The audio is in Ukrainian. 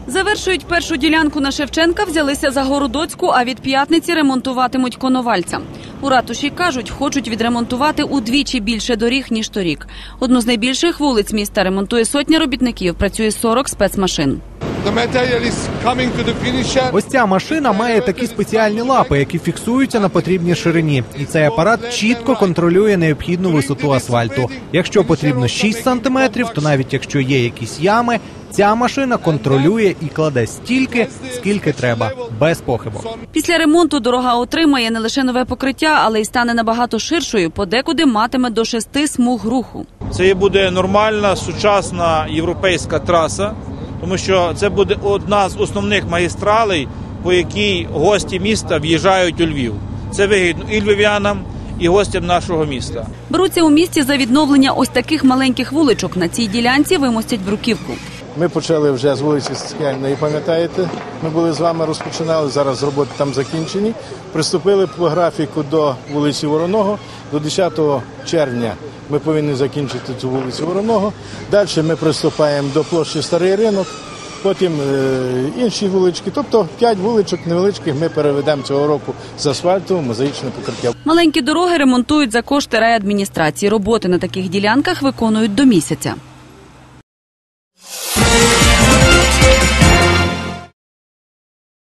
Завершують першу ділянку на Шевченка, взялися за Городоцьку, а від п'ятниці ремонтуватимуть Коновальця. У ратуші кажуть, хочуть відремонтувати удвічі більше доріг, ніж торік. Одну з найбільших вулиць міста ремонтує сотня робітників, працює 40 спецмашин. Ось ця машина має такі спеціальні лапи, які фіксуються на потрібній ширині. І цей апарат чітко контролює необхідну висоту асфальту. Якщо потрібно 6 сантиметрів, то навіть якщо є якісь ями, ця машина контролює і кладе стільки, скільки треба, без похибу. Після ремонту дорога отримає не лише нове покриття, але й стане набагато ширшою, подекуди матиме до 6 смуг руху. Це буде нормальна, сучасна європейська траса, тому що це буде одна з основних магістралей, по якій гості міста в'їжджають у Львів. Це вигідно і львів'янам, і гостям нашого міста. Беруться у місті за відновлення ось таких маленьких вуличок. На цій ділянці вимостять бруківку. Ми почали вже з вулиці Соціальної, пам'ятаєте? Ми були з вами, розпочинали, зараз роботи там закінчені. Приступили по графіку до вулиці Вороного. До 10 червня ми повинні закінчити цю вулицю Вороного. Далі ми приступаємо до площі Старий Ринок, потім інші вулички. Тобто 5 вуличок невеличких ми переведемо цього року з асфальту в мозаїчне покриття. Маленькі дороги ремонтують за кошти райадміністрації. Роботи на таких ділянках виконують до місяця.